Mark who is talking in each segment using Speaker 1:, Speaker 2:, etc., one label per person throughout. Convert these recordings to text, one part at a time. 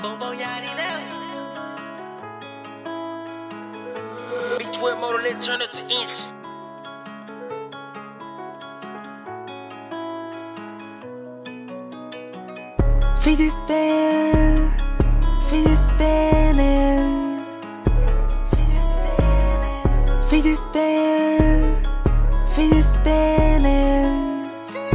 Speaker 1: Boom boom yachty now. V12 motor, let's turn it to inch.
Speaker 2: Fidget spinning, fidget spinning, fidget spinning, fidget spinning, fidget spinning.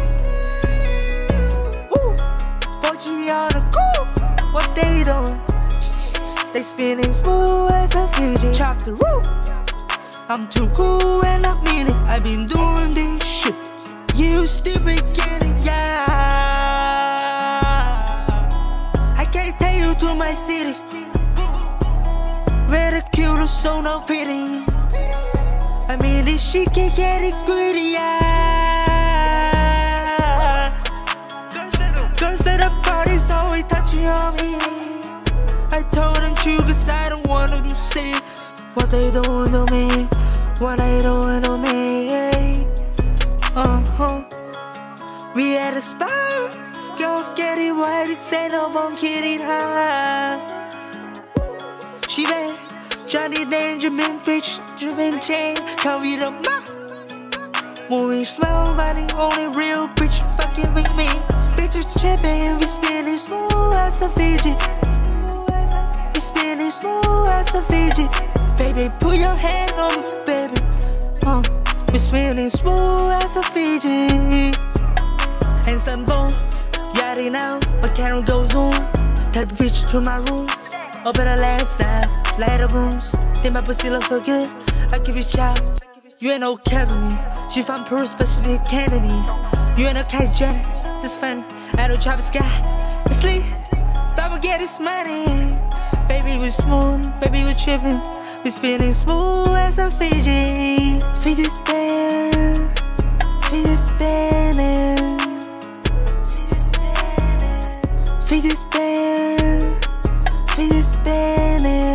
Speaker 2: Woo! 4G on the go, what they doing? They spinning smooth as a fidget. Chop the roof. I'm too cool and I mean it. I've been doing this shit. You still beginning, yeah. To my city, ridicule, so no pity. I mean, this shit can get it gritty, yeah. Girls at the party's always touching on me. I told them to, cause I don't want to see what they doing to me, what they doing to me. We at a spot. Girls get it right, it's ain't no one kidding her. She bad, Johnny Benjamin, bitch, Benjamin chain. Come with a mouth. Moving slow, but the only real bitch fucking with me. Bitches tripping, we spinning smooth as a fidget. We spinning smooth as a fidget. Baby, put your hand on me, baby. We spinning smooth as a fidget. Anson Boom. Yachty now, my camera goes on. Type a bitch to my room. Open the last time, light the rooms. Think my pussy looks so good, I give it a shot. You ain't no cabinet me. She from Peru, but she be Cantonese. You ain't no Kylie Jenner, that's funny. I don't Travis Scott, sleep, but we get this money. Baby, we smooth, baby, we tripping. We spinning smooth as a Fidget. Fidget spin, Fidget spinning. Fidget spinning, fidget spinning.